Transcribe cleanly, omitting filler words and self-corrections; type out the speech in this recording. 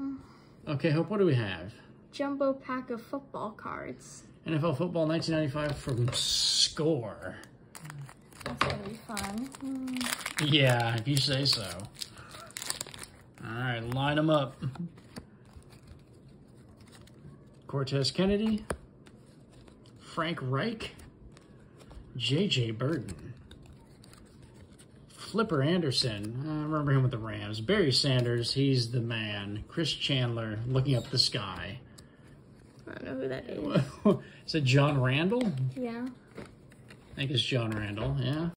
Okay, Hope, what do we have? Jumbo pack of football cards. NFL Football 1995 from Score. That's gonna be fun. Yeah, if you say so. All right, line them up. Cortez Kennedy, Frank Reich, J.J. Burton, Flipper Anderson, I remember him with the Rams, Barry Sanders, he's the man, Chris Chandler, looking up the sky. I don't know who that is. Is it John Randall? Yeah. I think it's John Randall, yeah.